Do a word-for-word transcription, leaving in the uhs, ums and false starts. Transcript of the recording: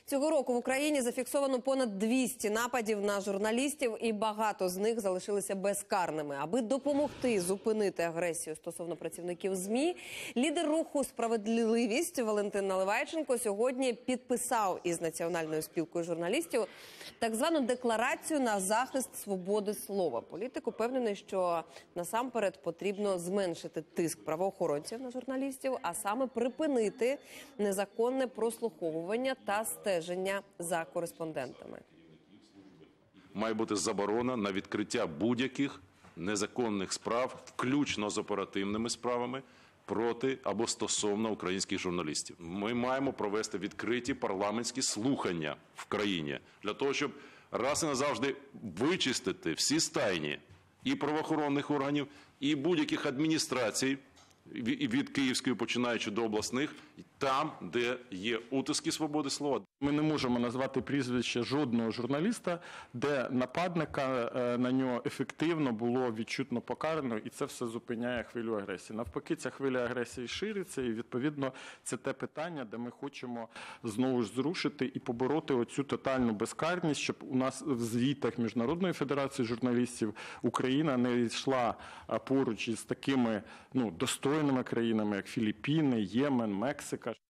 Цього року в Україні зафіксовано понад двісті нападів на журналістів, і багато з них залишилися безкарними. Аби допомогти зупинити агресію стосовно працівників ЗМІ, лідер руху «Справедливість» Валентин Наливайченко сьогодні підписав із Національною спілкою журналістів так звану декларацію на захист свободи слова. Політик упевнений, що насамперед потрібно зменшити тиск правоохоронців на журналістів, а саме припинити незаконне прослуховування та стеження за кореспондентами. Має бути заборона на відкриття будь-яких незаконних справ, включно з оперативними справами, проти або стосовно українських журналістів. Ми маємо провести відкриті парламентські слухання в країні для того, щоб раз і назавжди вичистити всі стайні і правоохоронних органів, і будь-яких адміністрацій, від Київської починаючи до обласних, там, де є утиски свободи слова. Ми не можемо назвати прізвище жодного журналіста, де нападника на нього ефективно було відчутно покарано, і це все зупиняє хвилю агресії. Навпаки, ця хвиля агресії шириться, і, відповідно, це те питання, де ми хочемо знову ж зрушити і побороти оцю тотальну безкарність, щоб у нас в звітах Міжнародної федерації журналістів Україна не йшла поруч із такими ну, достойними країнами, як Філіппіни, Ємен, Мексика.